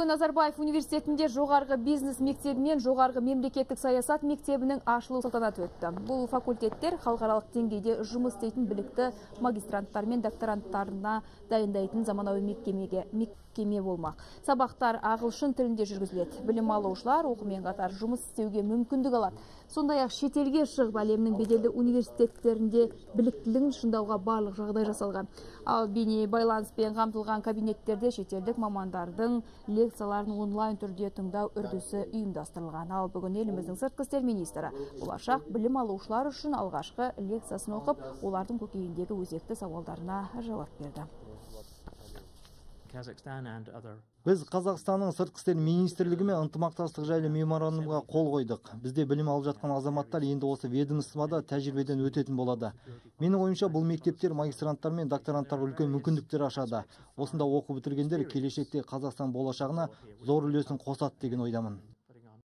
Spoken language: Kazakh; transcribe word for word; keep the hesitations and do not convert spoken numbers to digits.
Бүгін Назарбаев университетінде жоғарғы бизнес мектебі мен жоғарғы мемлекеттік саясат мектебінің ашылу салтанаты өтті. Бұл факультеттер халықаралық деңгейде жұмыс істейтін білікті магистранттар мен докторанттарына дайындайтын заманауи мекемеге мекеме болмақ. Сабақтар ағылшын тілінде жүргізіледі. Білім алушылар оқумен қатар жұмыс істеуге мүмкіндік алады. Сондай-ақ шетелге шығып әлемнің беделді университеттерінде біліктілігін шыңдауға барлық жағдай жасалған. Ал бейне байланыспен қамтылған кабинеттерде шетелдік мамандардың лекцияларын онлайн түрде тыңдау үрдісі ұйымдастырылған. Ал бүгін еліміздің сыртқы істер министрі болашақ білім алушылар үшін алғашқы лекциясын оқып, олардың көкейіндегі өзекті сауалдарына жауап берді. Біз Қазақстанның сыртқы істер министрлігімен ынтымақтастық жайлы меморандумға қол қойдық. Бізде білім алып жатқан азаматтар енді осы ведомствода тәжірибеден өтетін болады. Менің ойымша бұл мектептер магистранттар мен докторанттарға үлкен мүмкіндіктер ашады. Осында оқу бітіргендер келешекте Қазақстан болашағына зор үлесін қосады деген ойдамын.